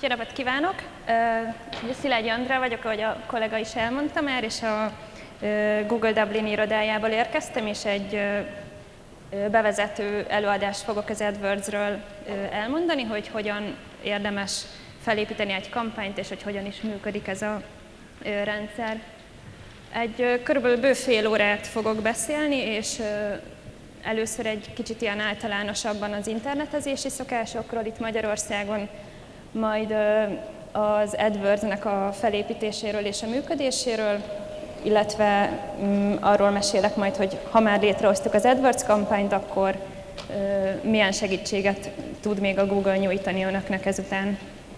Jó napot kívánok! Szilágyi Andrea vagyok, ahogy a kollega is elmondta már, és a Google Dublin irodájából érkeztem, és egy bevezető előadást fogok az AdWords-ről elmondani, hogy hogyan érdemes felépíteni egy kampányt, és hogy hogyan is működik ez a rendszer. Körülbelül bő fél órát fogok beszélni, és először egy kicsit ilyen általánosabban az internetezési szokásokról itt Magyarországon, majd az AdWords-nek a felépítéséről és a működéséről, illetve arról mesélek majd, hogy ha már létrehoztuk az AdWords kampányt, akkor milyen segítséget tud még a Google nyújtani önöknek ezután.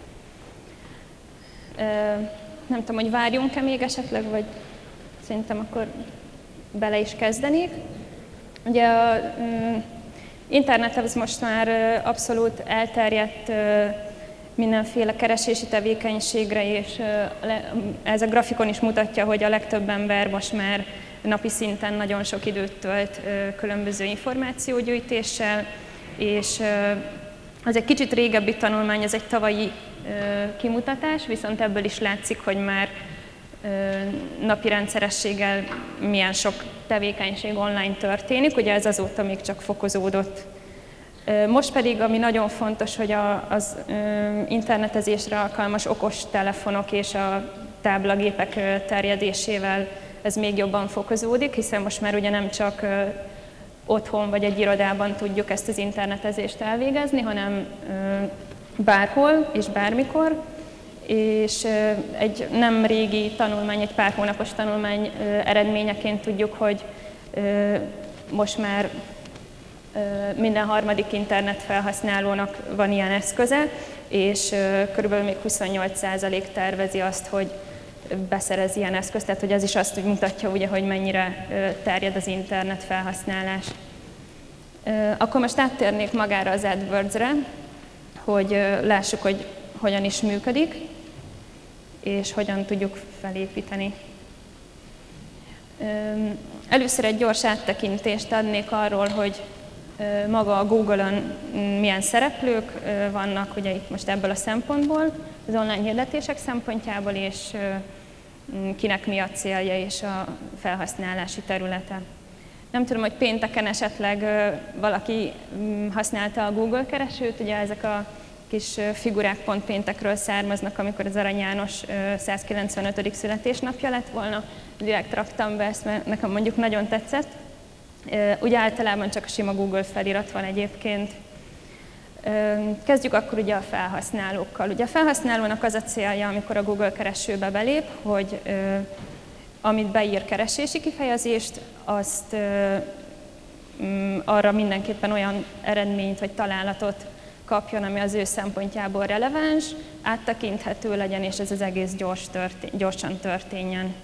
Nem tudom, hogy várjunk-e még esetleg, vagy szerintem akkor bele is kezdenék. Ugye az internet az most már abszolút elterjedt mindenféle keresési tevékenységre, és ez a grafikon is mutatja, hogy a legtöbb ember most már napi szinten nagyon sok időt tölt különböző információgyűjtéssel, és az egy kicsit régebbi tanulmány, ez egy tavalyi kimutatás, viszont ebből is látszik, hogy már napi rendszerességgel milyen sok tevékenység online történik, ugye ez azóta még csak fokozódott. Most pedig, ami nagyon fontos, hogy az internetezésre alkalmas okostelefonok és a táblagépek terjedésével ez még jobban fokozódik, hiszen most már ugye nem csak otthon vagy egy irodában tudjuk ezt az internetezést elvégezni, hanem bárhol és bármikor. És egy nem régi tanulmány, egy pár hónapos tanulmány eredményeként tudjuk, hogy most már minden harmadik internetfelhasználónak van ilyen eszköze, és körülbelül még 28% tervezi azt, hogy beszerez ilyen eszközt, tehát hogy ez is azt úgy mutatja, ugye, hogy mennyire terjed az internet felhasználás. Akkor most áttérnék magára az AdWords-re, hogy lássuk, hogy hogyan is működik, és hogyan tudjuk felépíteni. Először egy gyors áttekintést adnék arról, hogy maga a Google-on milyen szereplők vannak, ugye itt most ebből a szempontból, az online hirdetések szempontjából, és kinek mi a célja és a felhasználási területe. Nem tudom, hogy pénteken esetleg valaki használta a Google keresőt, ugye ezek a kis figurák pont péntekről származnak, amikor az Arany János 195. születésnapja lett volna. Direkt raktam be ezt, mert nekem mondjuk nagyon tetszett. Ugye általában csak a sima Google felirat van egyébként. Kezdjük akkor ugye a felhasználókkal. Ugye a felhasználónak az a célja, amikor a Google keresőbe belép, hogy amit beír keresési kifejezést, azt arra mindenképpen olyan eredményt vagy találatot kapjon, ami az ő szempontjából releváns, áttekinthető legyen, és ez az egész gyorsan történjen.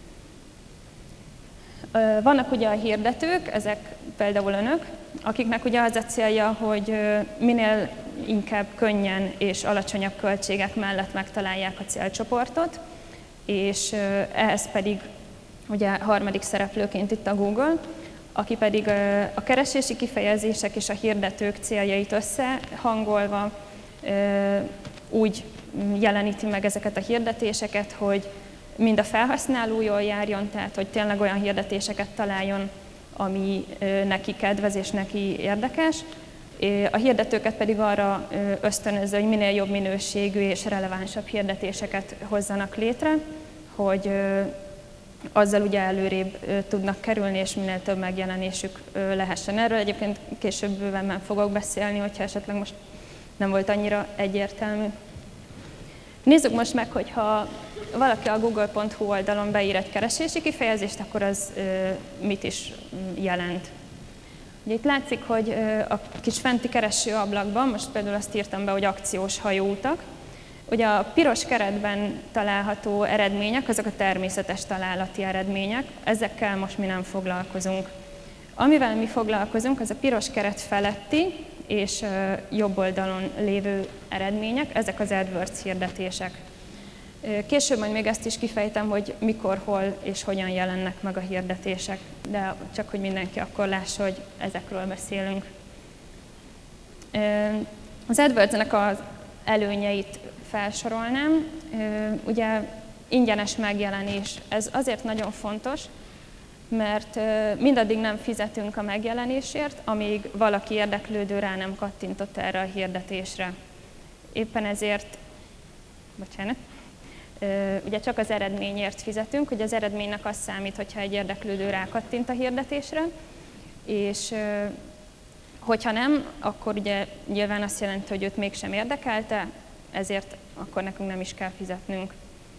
Vannak ugye a hirdetők, ezek például önök, akiknek ugye az a célja, hogy minél inkább könnyen és alacsonyabb költségek mellett megtalálják a célcsoportot, és ehhez pedig ugye harmadik szereplőként itt a Google, aki pedig a keresési kifejezések és a hirdetők céljait összehangolva úgy jeleníti meg ezeket a hirdetéseket, hogy mind a felhasználó jól járjon, tehát hogy tényleg olyan hirdetéseket találjon, ami neki kedvez és neki érdekes. A hirdetőket pedig arra ösztönözze, hogy minél jobb minőségű és relevánsabb hirdetéseket hozzanak létre, hogy azzal ugye előrébb tudnak kerülni, és minél több megjelenésük lehessen. Erről egyébként később bőven fogok beszélni, hogyha esetleg most nem volt annyira egyértelmű. Nézzük most meg, hogyha valaki a google.hu oldalon beír egy keresési kifejezést, akkor az mit is jelent. Ugye itt látszik, hogy a kis fenti kereső ablakban, most például azt írtam be, hogy akciós hajóutak. Ugye a piros keretben található eredmények, azok a természetes találati eredmények, ezekkel most mi nem foglalkozunk. Amivel mi foglalkozunk, az a piros keret feletti és jobb oldalon lévő eredmények, ezek az AdWords hirdetések. Később majd még ezt is kifejtem, hogy mikor, hol és hogyan jelennek meg a hirdetések, de csak hogy mindenki akkor lássa, hogy ezekről beszélünk. Az AdWords-nek az előnyeit felsorolnám. Ugye ingyenes megjelenés. Ez azért nagyon fontos, mert mindaddig nem fizetünk a megjelenésért, amíg valaki érdeklődő rá nem kattintott erre a hirdetésre. Éppen ezért, bocsánat, ugye csak az eredményért fizetünk, ugye az eredménynek az számít, hogyha egy érdeklődő rákattint a hirdetésre, és hogyha nem, akkor ugye nyilván azt jelenti, hogy őt mégsem érdekelte, ezért akkor nekünk nem is kell fizetnünk.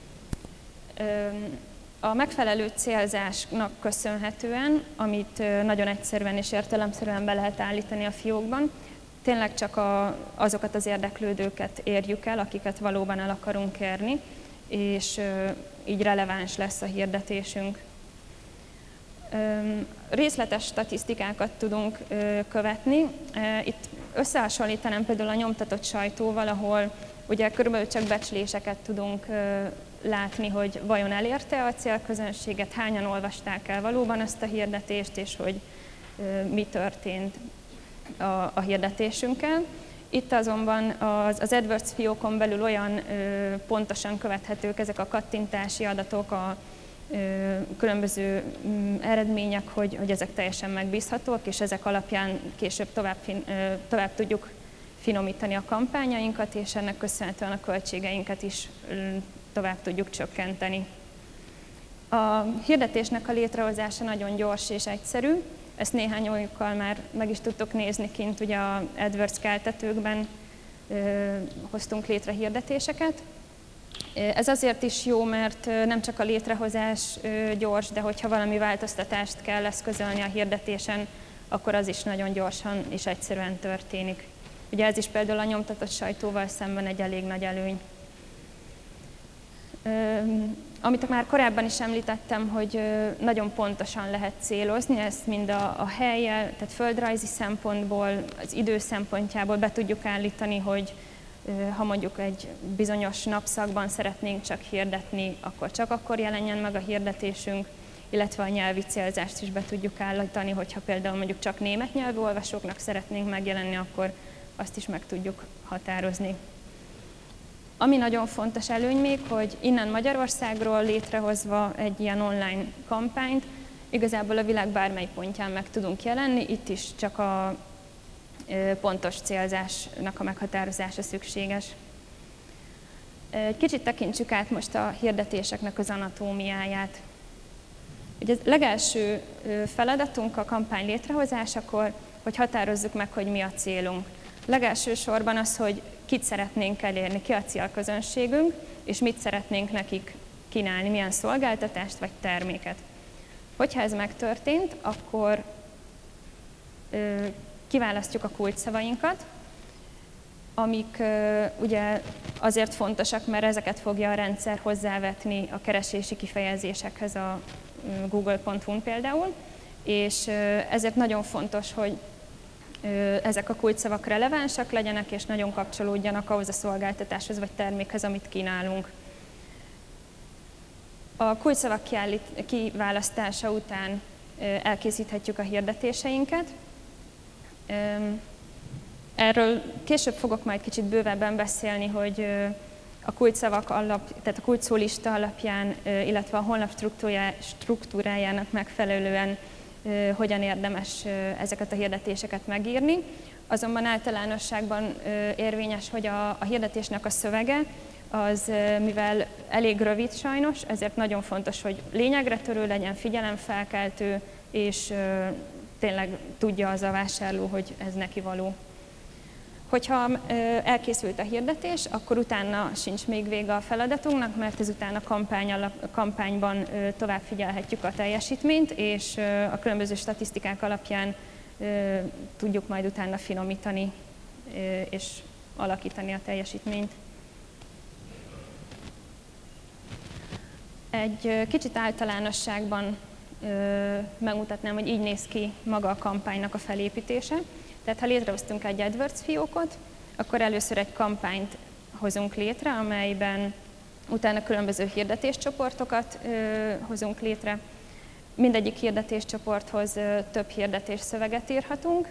A megfelelő célzásnak köszönhetően, amit nagyon egyszerűen és értelemszerűen be lehet állítani a fiókban, tényleg csak azokat az érdeklődőket érjük el, akiket valóban el akarunk érni, és így releváns lesz a hirdetésünk. Részletes statisztikákat tudunk követni. Itt összehasonlítanám például a nyomtatott sajtóval, ahol ugye körülbelül csak becsléseket tudunk látni, hogy vajon elérte a célközönséget, hányan olvasták el valóban ezt a hirdetést, és hogy mi történt a hirdetésünkkel. Itt azonban az AdWords fiókon belül olyan pontosan követhetők ezek a kattintási adatok, a különböző eredmények, hogy ezek teljesen megbízhatóak, és ezek alapján később tovább tudjuk finomítani a kampányainkat, és ennek köszönhetően a költségeinket is tovább tudjuk csökkenteni. A hirdetésnek a létrehozása nagyon gyors és egyszerű. Ezt néhány olyukkal már meg is tudtok nézni kint, ugye a AdWords keltetőkben hoztunk létre hirdetéseket. Ez azért is jó, mert nem csak a létrehozás gyors, de hogyha valami változtatást kell eszközölni a hirdetésen, akkor az is nagyon gyorsan és egyszerűen történik. Ugye ez is például a nyomtatott sajtóval szemben egy elég nagy előny. Amit már korábban is említettem, hogy nagyon pontosan lehet célozni, ezt mind a hellyel, tehát földrajzi szempontból, az idő szempontjából be tudjuk állítani, hogy ha mondjuk egy bizonyos napszakban szeretnénk csak hirdetni, akkor csak akkor jelenjen meg a hirdetésünk, illetve a nyelvi célzást is be tudjuk állítani, hogyha például mondjuk csak német nyelvű olvasóknak szeretnénk megjelenni, akkor azt is meg tudjuk határozni. Ami nagyon fontos előny még, hogy innen Magyarországról létrehozva egy ilyen online kampányt, igazából a világ bármely pontján meg tudunk jelenni, itt is csak a pontos célzásnak a meghatározása szükséges. Egy kicsit tekintsük át most a hirdetéseknek az anatómiáját. Ugye a legelső feladatunk a kampány létrehozásakor, hogy határozzuk meg, hogy mi a célunk. Legelső sorban az, hogy kit szeretnénk elérni, ki a célközönségünk, és mit szeretnénk nekik kínálni, milyen szolgáltatást vagy terméket. Hogyha ez megtörtént, akkor kiválasztjuk a kulcsszavainkat, amik ugye azért fontosak, mert ezeket fogja a rendszer hozzávetni a keresési kifejezésekhez a google.hu-n például, és ezért nagyon fontos, hogy ezek a kulcsszavak relevánsak legyenek, és nagyon kapcsolódjanak ahhoz a szolgáltatáshoz vagy termékhez, amit kínálunk. A kulcsszavak kiválasztása után elkészíthetjük a hirdetéseinket. Erről később fogok majd kicsit bővebben beszélni, hogy a kulcsszavak tehát a kulcsszólista alapján, illetve a honlap struktúrájának megfelelően hogyan érdemes ezeket a hirdetéseket megírni. Azonban általánosságban érvényes, hogy a hirdetésnek a szövege, az mivel elég rövid sajnos, ezért nagyon fontos, hogy lényegre törő legyen, figyelemfelkeltő, és tényleg tudja az a vásárló, hogy ez neki való. Hogyha elkészült a hirdetés, akkor utána sincs még vége a feladatunknak, mert ezután a kampányban tovább figyelhetjük a teljesítményt, és a különböző statisztikák alapján tudjuk majd utána finomítani és alakítani a teljesítményt. Egy kicsit általánosságban megmutatnám, hogy így néz ki maga a kampánynak a felépítése. Tehát ha létrehoztunk egy AdWords fiókot, akkor először egy kampányt hozunk létre, amelyben utána különböző hirdetéscsoportokat hozunk létre. Mindegyik hirdetéscsoporthoz több hirdetés szöveget írhatunk,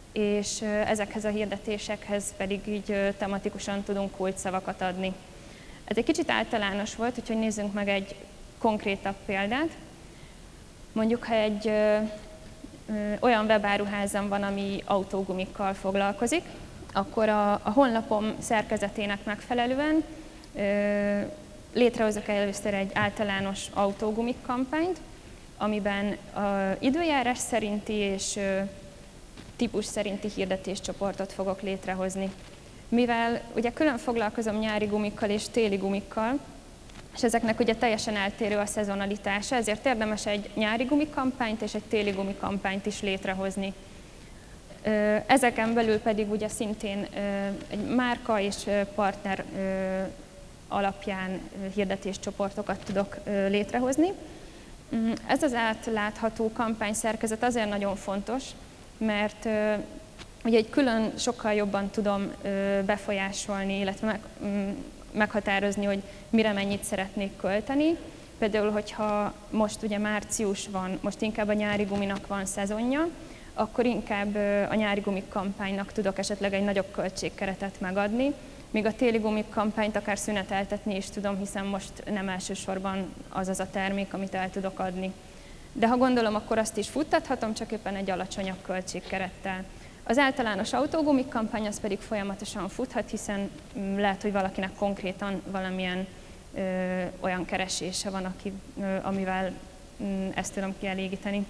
és ezekhez a hirdetésekhez pedig így tematikusan tudunk kulcsszavakat adni. Ez egy kicsit általános volt, úgyhogy nézzünk meg egy konkrétabb példát. Mondjuk, ha egy olyan webáruházam van, ami autógumikkal foglalkozik, akkor a honlapom szerkezetének megfelelően létrehozok először egy általános autógumik kampányt, amiben időjárás szerinti és típus szerinti hirdetéscsoportot fogok létrehozni. Mivel ugye külön foglalkozom nyári gumikkal és téli gumikkal, és ezeknek ugye teljesen eltérő a szezonalitása, ezért érdemes egy nyári gumikampányt és egy téli gumikampányt is létrehozni. Ezeken belül pedig ugye szintén egy márka és partner alapján hirdetéscsoportokat tudok létrehozni. Ez az átlátható kampányszerkezet azért nagyon fontos, mert ugye egy külön sokkal jobban tudom befolyásolni, illetve meghatározni, hogy mire mennyit szeretnék költeni. Például, hogyha most ugye március van, most inkább a nyári guminak van szezonja, akkor inkább a nyári gumik kampánynak tudok esetleg egy nagyobb költségkeretet megadni, míg a téli gumik kampányt akár szüneteltetni is tudom, hiszen most nem elsősorban az a termék, amit el tudok adni. De ha gondolom, akkor azt is futtathatom, csak éppen egy alacsonyabb költségkerettel. Az általános autógumik kampány az pedig folyamatosan futhat, hiszen lehet, hogy valakinek konkrétan valamilyen olyan keresése van, amivel ezt tudom kielégíteni.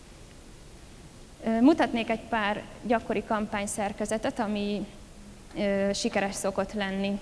Mutatnék egy pár gyakori kampányszerkezetet, ami sikeres szokott lenni.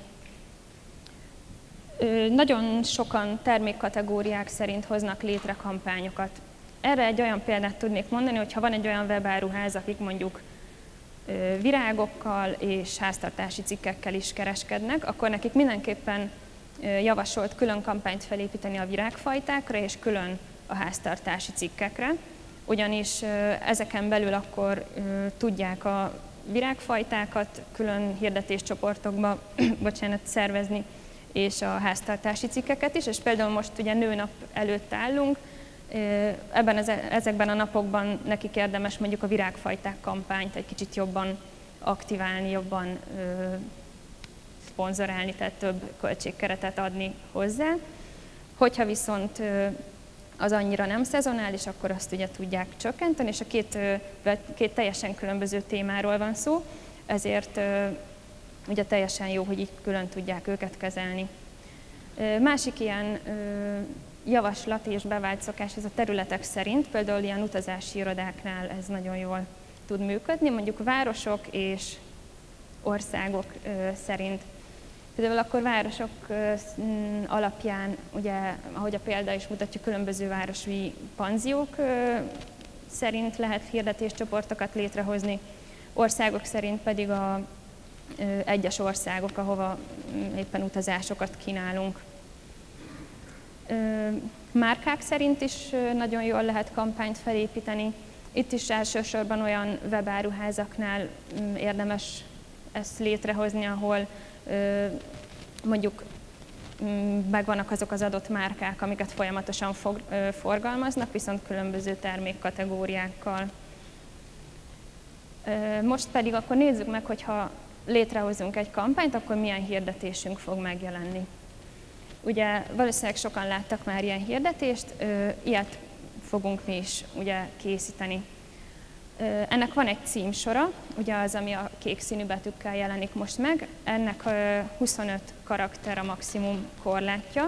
Nagyon sokan termékkategóriák szerint hoznak létre kampányokat. Erre egy olyan példát tudnék mondani, hogyha van egy olyan webáruház, akik mondjuk virágokkal és háztartási cikkekkel is kereskednek, akkor nekik mindenképpen javasolt külön kampányt felépíteni a virágfajtákra és külön a háztartási cikkekre, ugyanis ezeken belül akkor tudják a virágfajtákat külön hirdetéscsoportokba szervezni, és a háztartási cikkeket is, és például most ugye nőnap előtt állunk, ezekben a napokban nekik érdemes mondjuk a virágfajták kampányt egy kicsit jobban aktiválni, jobban szponzorálni, tehát több költségkeretet adni hozzá. Hogyha viszont az annyira nem szezonális, akkor azt ugye tudják csökkenteni, és a két teljesen különböző témáról van szó, ezért ugye teljesen jó, hogy így külön tudják őket kezelni. Másik ilyen javaslat és bevált szokás ez a területek szerint, például ilyen utazási irodáknál ez nagyon jól tud működni, mondjuk városok és országok szerint. Például akkor városok alapján, ugye, ahogy a példa is mutatja, különböző városi panziók szerint lehet hirdetéscsoportokat létrehozni, országok szerint pedig egyes országok, ahova éppen utazásokat kínálunk. Márkák szerint is nagyon jól lehet kampányt felépíteni. Itt is elsősorban olyan webáruházaknál érdemes ezt létrehozni, ahol mondjuk megvannak azok az adott márkák, amiket folyamatosan forgalmaznak, viszont különböző termékkategóriákkal. Most pedig akkor nézzük meg, hogyha létrehozunk egy kampányt, akkor milyen hirdetésünk fog megjelenni. Ugye valószínűleg sokan láttak már ilyen hirdetést, ilyet fogunk mi is ugye készíteni. Ennek van egy címsora, ugye az, ami a kék színű betűkkel jelenik most meg, ennek 25 karakter a maximum korlátja.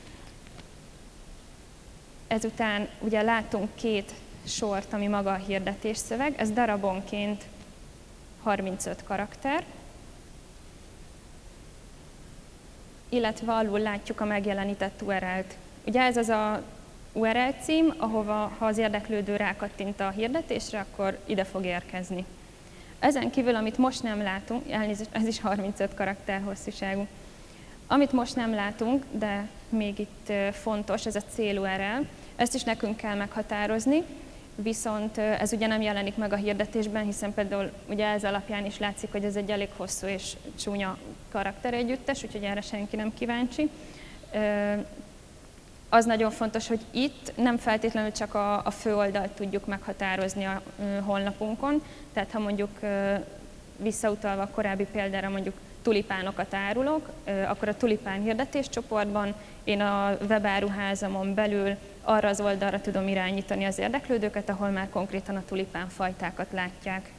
Ezután ugye látunk két sort, ami maga a hirdetésszöveg, ez darabonként 35 karakter, illetve alul látjuk a megjelenített URL-t. Ugye ez az a URL cím, ahova, ha az érdeklődő rákattint a hirdetésre, akkor ide fog érkezni. Ezen kívül, amit most nem látunk, elnézést, ez is 35 karakter hosszúságú. Amit most nem látunk, de még itt fontos, ez a cél URL, ezt is nekünk kell meghatározni, viszont ez ugye nem jelenik meg a hirdetésben, hiszen például ugye ez alapján is látszik, hogy ez egy elég hosszú és csúnya karakteregyüttes, úgyhogy erre senki nem kíváncsi. Az nagyon fontos, hogy itt nem feltétlenül csak a főoldalt tudjuk meghatározni a honlapunkon, tehát ha mondjuk visszautalva a korábbi példára mondjuk tulipánokat árulok, akkor a tulipán hirdetéscsoportban én a webáruházamon belül arra az oldalra tudom irányítani az érdeklődőket, ahol már konkrétan a tulipán fajtákat látják.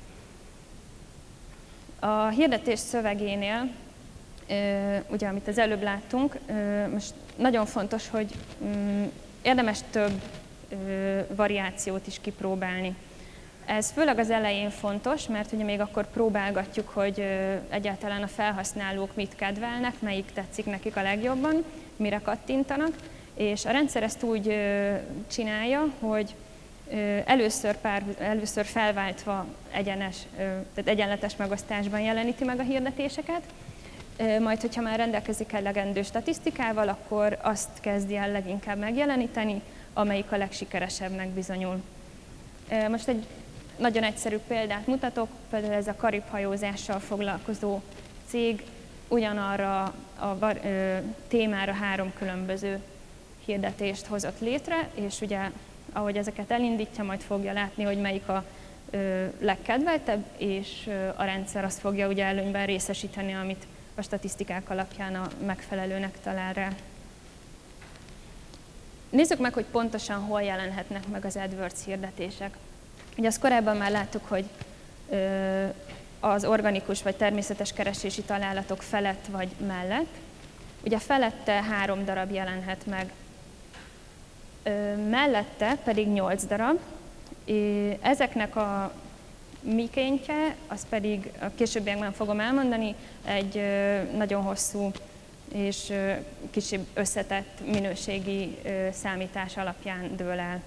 A hirdetés szövegénél, ugye amit az előbb láttunk, most nagyon fontos, hogy érdemes több variációt is kipróbálni. Ez főleg az elején fontos, mert ugye még akkor próbálgatjuk, hogy egyáltalán a felhasználók mit kedvelnek, melyik tetszik nekik a legjobban, mire kattintanak, és a rendszer ezt úgy csinálja, hogy először felváltva tehát egyenletes megosztásban jeleníti meg a hirdetéseket, majd, hogyha már rendelkezik elegendő statisztikával, akkor azt kezdi el leginkább megjeleníteni, amelyik a legsikeresebbnek bizonyul. Most egy nagyon egyszerű példát mutatok, például ez a karib hajózással foglalkozó cég ugyanarra a témára 3 különböző hirdetést hozott létre, és ugye ahogy ezeket elindítja, majd fogja látni, hogy melyik a legkedveltebb, és a rendszer azt fogja ugye előnyben részesíteni, amit a statisztikák alapján a megfelelőnek talál rá. Nézzük meg, hogy pontosan hol jelenhetnek meg az AdWords hirdetések. Ugye azt korábban már láttuk, hogy az organikus vagy természetes keresési találatok felett vagy mellett. Ugye felette 3 darab jelenhet meg, mellette pedig 8 darab. Ezeknek a mikéntje, azt pedig a későbbiekben fogom elmondani, egy nagyon hosszú és kicsit összetett minőségi számítás alapján dől el.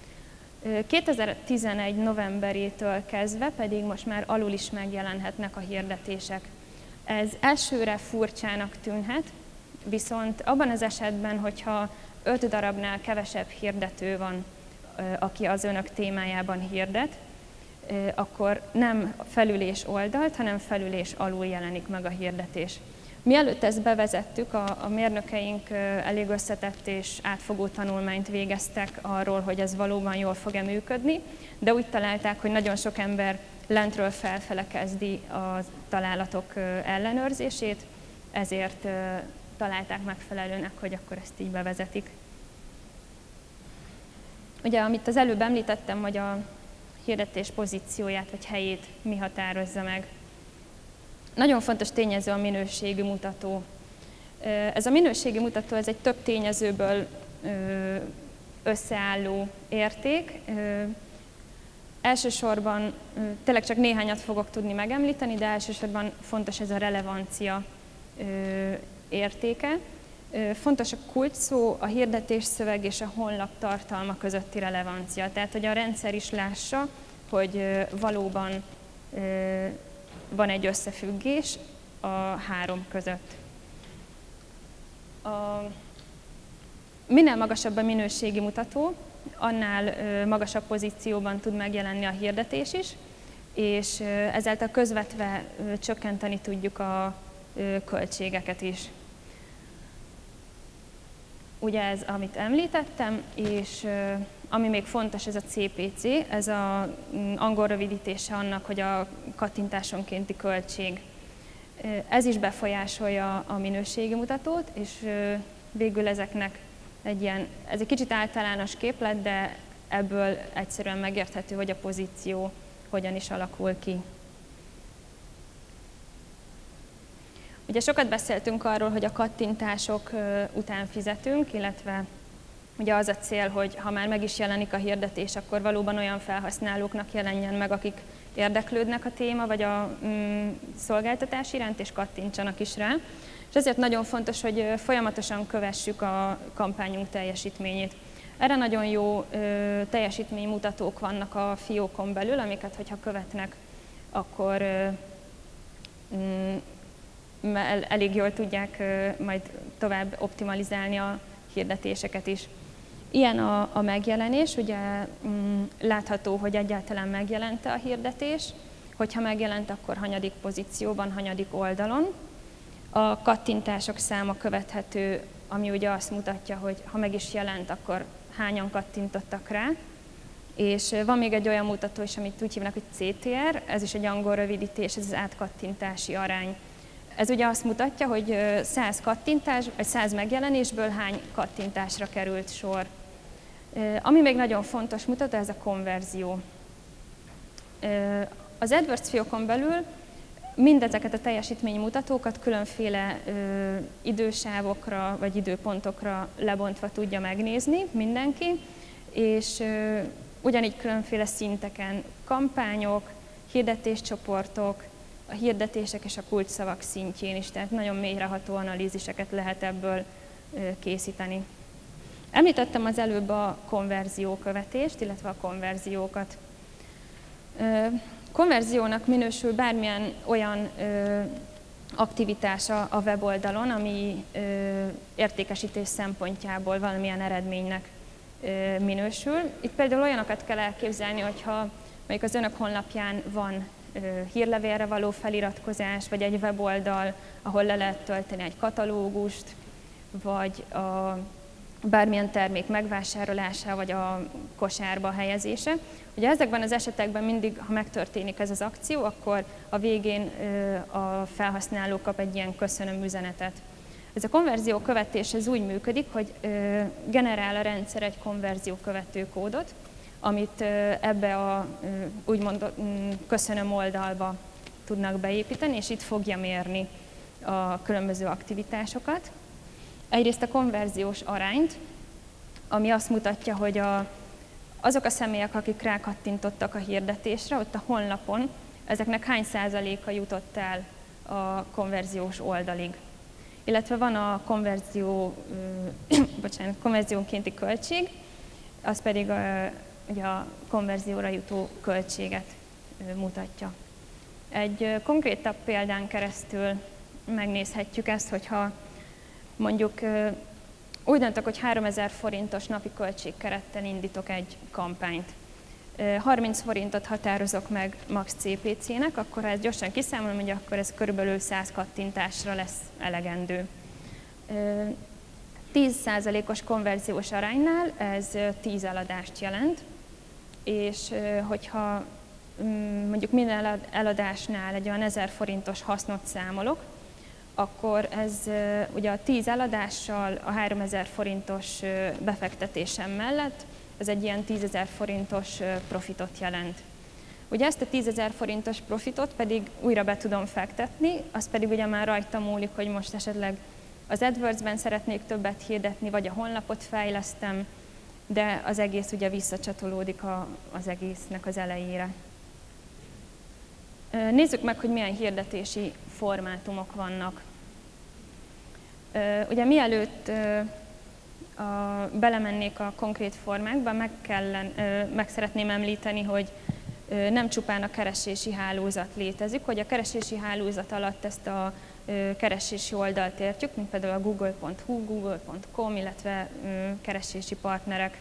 2011. novemberétől kezdve pedig most már alul is megjelenhetnek a hirdetések. Ez elsőre furcsának tűnhet, viszont abban az esetben, hogyha 5 darabnál kevesebb hirdető van, aki az önök témájában hirdet, akkor nem felül és oldalt, hanem felül és alul jelenik meg a hirdetés. Mielőtt ezt bevezettük, a mérnökeink elég összetett és átfogó tanulmányt végeztek arról, hogy ez valóban jól fog-e működni, de úgy találták, hogy nagyon sok ember lentről felfele kezdi a találatok ellenőrzését, ezért találták megfelelőnek, hogy akkor ezt így bevezetik. Ugye, amit az előbb említettem, hogy a hirdetés pozícióját vagy helyét mi határozza meg. Nagyon fontos tényező a minőségi mutató. Ez a minőségi mutató ez egy több tényezőből összeálló érték. Elsősorban, tényleg csak néhányat fogok tudni megemlíteni, de elsősorban fontos ez a relevancia értéke. Fontos a kulcsszó, a hirdetésszöveg és a honlap tartalma közötti relevancia. Tehát, hogy a rendszer is lássa, hogy valóban van egy összefüggés a 3 között. Minél magasabb a minőségi mutató, annál magasabb pozícióban tud megjelenni a hirdetés is, és ezáltal közvetve csökkenteni tudjuk a költségeket is. Ugye ez, amit említettem, és ami még fontos, ez a CPC, ez az angol rövidítése annak, hogy a kattintásonkénti költség. Ez is befolyásolja a minőségi mutatót, és végül ezeknek ez egy kicsit általános képlet, de ebből egyszerűen megérthető, hogy a pozíció hogyan is alakul ki. Ugye sokat beszéltünk arról, hogy a kattintások után fizetünk, illetve ugye az a cél, hogy ha már meg is jelenik a hirdetés, akkor valóban olyan felhasználóknak jelenjen meg, akik érdeklődnek a téma vagy a szolgáltatás iránt, és kattintsanak is rá. És ezért nagyon fontos, hogy folyamatosan kövessük a kampányunk teljesítményét. Erre nagyon jó teljesítménymutatók vannak a fiókon belül, amiket, hogyha követnek, akkor elég jól tudják majd tovább optimalizálni a hirdetéseket is. Ilyen a megjelenés, ugye látható, hogy egyáltalán megjelent-e a hirdetés, hogyha megjelent, akkor hanyadik pozícióban, hanyadik oldalon. A kattintások száma követhető ami ugye azt mutatja, hogy ha meg is jelent, akkor hányan kattintottak rá. És van még egy olyan mutató is, amit úgy hívnak, hogy CTR, ez is egy angol rövidítés, ez az átkattintási arány. Ez ugye azt mutatja, hogy 100 kattintás, vagy 100 megjelenésből hány kattintásra került sor. Ami még nagyon fontos mutató, ez a konverzió. Az AdWords fiókon belül mindezeket a teljesítménymutatókat különféle idősávokra vagy időpontokra lebontva tudja megnézni mindenki, és ugyanígy különféle szinteken kampányok, hirdetéscsoportok, a hirdetések és a kulcsszavak szintjén is, tehát nagyon mélyreható analíziseket lehet ebből készíteni. Említettem az előbb a konverziókövetést, illetve a konverziókat. Konverziónak minősül bármilyen olyan aktivitása a weboldalon, ami értékesítés szempontjából valamilyen eredménynek minősül. Itt például olyanokat kell elképzelni, hogyha mondjuk az önök honlapján van hírlevélre való feliratkozás, vagy egy weboldal, ahol le lehet tölteni egy katalógust, vagy bármilyen termék megvásárolása, vagy a kosárba helyezése. Ugye ezekben az esetekben mindig, ha megtörténik ez az akció, akkor a végén a felhasználó kap egy ilyen köszönöm üzenetet. Ez a konverzió követés ez úgy működik, hogy generál a rendszer egy konverzió követő kódot, amit ebbe a úgymond köszönöm oldalba tudnak beépíteni, és itt fogja mérni a különböző aktivitásokat. Egyrészt a konverziós arányt, ami azt mutatja, hogy azok a személyek, akik rákattintottak a hirdetésre, ott a honlapon, ezeknek hány százaléka jutott el a konverziós oldalig. Illetve van a konverziónkénti költség, az pedig ugye a konverzióra jutó költséget mutatja. Egy konkrétabb példán keresztül megnézhetjük ezt, hogyha mondjuk úgy döntök, hogy 3000 forintos napi költségkerettel indítok egy kampányt. 30 forintot határozok meg max CPC-nek, akkor ha ezt gyorsan kiszámolom, hogy akkor ez körülbelül 100 kattintásra lesz elegendő. 10%-os konverziós aránynál ez 10 eladást jelent, és hogyha mondjuk minden eladásnál egy olyan 1000 forintos hasznot számolok, akkor ez ugye a 10 eladással a 3000 forintos befektetésem mellett ez egy ilyen 10 000 forintos profitot jelent. Ugye ezt a 10 000 forintos profitot pedig újra be tudom fektetni, az pedig ugye már rajta múlik, hogy most esetleg az AdWords-ben szeretnék többet hirdetni, vagy a honlapot fejlesztem, de az egész ugye visszacsatolódik az egésznek az elejére. Nézzük meg, hogy milyen hirdetési formátumok vannak. Ugye mielőtt belemennék a konkrét formákba, meg szeretném említeni, hogy nem csupán a keresési hálózat létezik, hogy a keresési hálózat alatt ezt a keresési oldalt értjük, mint például a google.hu, google.com, illetve keresési partnerek.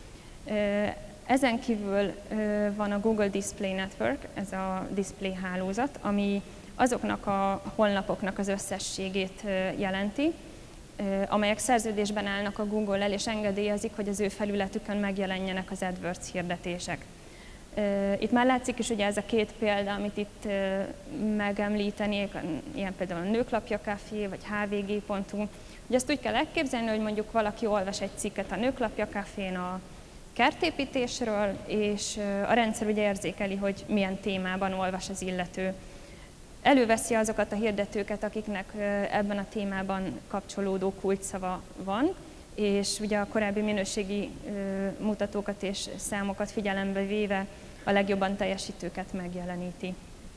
Ezen kívül van a Google Display Network, ez a display hálózat, ami azoknak a honlapoknak az összességét jelenti, amelyek szerződésben állnak a Google-el, és engedélyezik, hogy az ő felületükön megjelenjenek az AdWords hirdetések. Itt már látszik is ugye ez a két példa, amit itt megemlítenék, ilyen például a Nőklapja Café, vagy hvg.hu. Ugye ezt úgy kell elképzelni, hogy mondjuk valaki olvas egy cikket a Nőklapja Cafén a kertépítésről, és a rendszer ugye érzékeli, hogy milyen témában olvas az illető. Előveszi azokat a hirdetőket, akiknek ebben a témában kapcsolódó kulcsszava van, és ugye a korábbi minőségi mutatókat és számokat figyelembe véve a legjobban teljesítőket megjeleníti.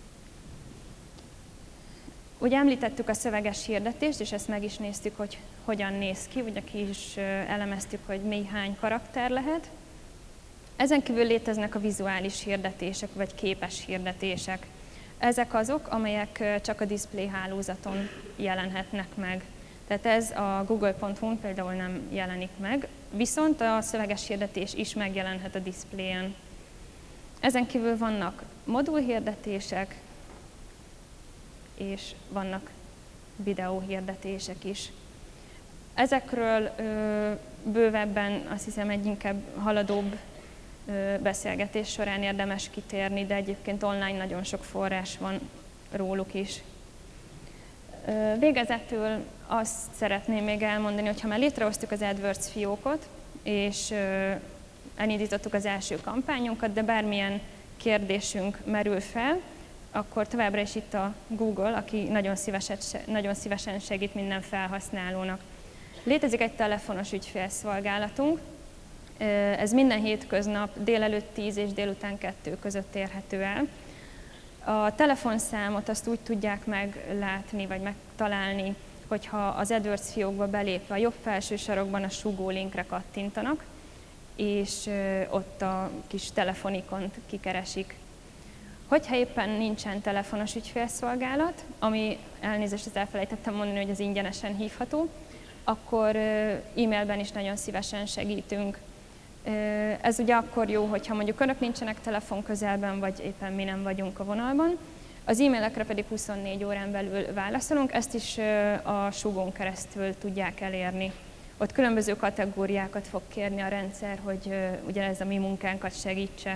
Ugye említettük a szöveges hirdetést, és ezt meg is néztük, hogy hogyan néz ki, ugye ki is elemeztük, hogy mi hány karakter lehet. Ezen kívül léteznek a vizuális hirdetések, vagy képes hirdetések. Ezek azok, amelyek csak a display hálózaton jelenhetnek meg. Tehát ez a google.hu-n például nem jelenik meg, viszont a szöveges hirdetés is megjelenhet a displayen. Ezen kívül vannak modulhirdetések, és vannak videóhirdetések is. Ezekről bővebben azt hiszem egy inkább haladóbb beszélgetés során érdemes kitérni, de egyébként online nagyon sok forrás van róluk is. Végezetül azt szeretném még elmondani, hogy ha már létrehoztuk az AdWords fiókot, és elindítottuk az első kampányunkat, de bármilyen kérdésünk merül fel, akkor továbbra is itt a Google, aki nagyon szívesen segít minden felhasználónak. Létezik egy telefonos ügyfélszolgálatunk, ez minden hétköznap délelőtt 10 és délután 2 között érhető el. A telefonszámot azt úgy tudják meglátni, vagy megtalálni, hogyha az AdWords fiókba belépve a jobb felső sarokban a sugó linkre kattintanak, és ott a kis telefonikont kikeresik. Hogyha éppen nincsen telefonos ügyfélszolgálat, ami elnézést, ezt elfelejtettem mondani, hogy az ingyenesen hívható, akkor e-mailben is nagyon szívesen segítünk. Ez ugye akkor jó, hogyha mondjuk önök nincsenek telefon közelben, vagy éppen mi nem vagyunk a vonalban. Az e-mailekre pedig 24 órán belül válaszolunk, ezt is a sugón keresztül tudják elérni. Ott különböző kategóriákat fog kérni a rendszer, hogy ugyanez a mi munkánkat segítse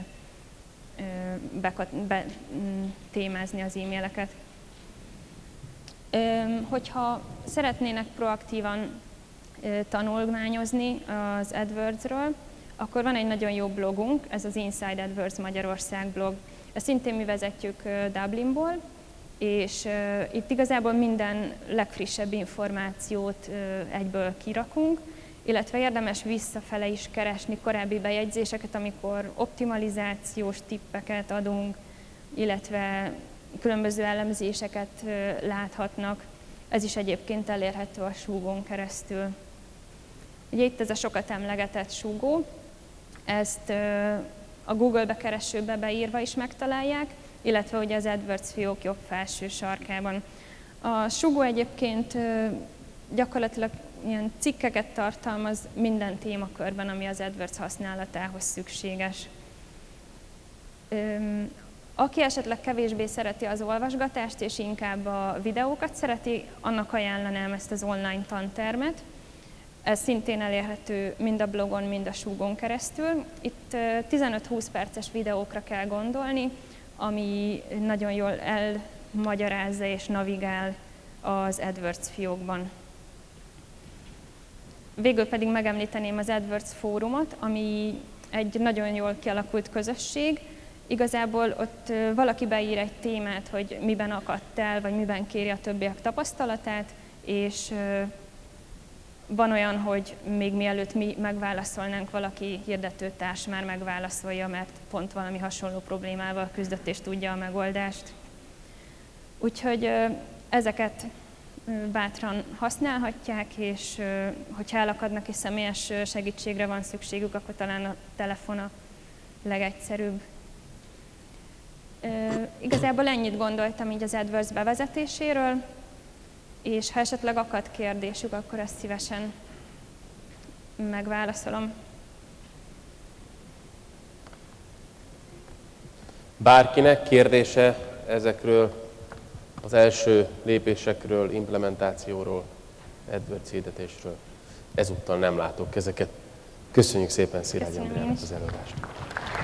témázni az e-maileket. Hogyha szeretnének proaktívan tanulmányozni az AdWords-ről, akkor van egy nagyon jó blogunk, ez az Inside AdWords Magyarország blog. Ezt szintén mi vezetjük Dublinból, és itt igazából minden legfrissebb információt egyből kirakunk, illetve érdemes visszafele is keresni korábbi bejegyzéseket, amikor optimalizációs tippeket adunk, illetve különböző elemzéseket láthatnak. Ez is egyébként elérhető a súgón keresztül. Ugye itt ez a sokat emlegetett súgó, ezt a Google keresőbe beírva is megtalálják, illetve ugye az AdWords fiók jobb felső sarkában. A súgó egyébként gyakorlatilag ilyen cikkeket tartalmaz minden témakörben, ami az AdWords használatához szükséges. Aki esetleg kevésbé szereti az olvasgatást, és inkább a videókat szereti, annak ajánlanám ezt az online tantermet. Ez szintén elérhető mind a blogon, mind a súgón keresztül. Itt 15-20 perces videókra kell gondolni, ami nagyon jól elmagyarázza és navigál az AdWords fiókban. Végül pedig megemlíteném az AdWords fórumot, ami egy nagyon jól kialakult közösség. Igazából ott valaki beír egy témát, hogy miben akadt el, vagy miben kéri a többiek tapasztalatát, és van olyan, hogy még mielőtt mi megválaszolnánk, valaki hirdetőtárs már megválaszolja, mert pont valami hasonló problémával küzdött és tudja a megoldást. Úgyhogy ezeket bátran használhatják, és hogyha elakadnak és személyes segítségre van szükségük, akkor talán a telefon a legegyszerűbb. Igazából ennyit gondoltam így az AdWords bevezetéséről, és ha esetleg akad kérdésük, akkor ezt szívesen megválaszolom. Bárkinek kérdése ezekről az első lépésekről, implementációról, AdWords hirdetésről? Ezúttal nem látok ezeket. Köszönjük szépen Szilágyi Andreának az előadást.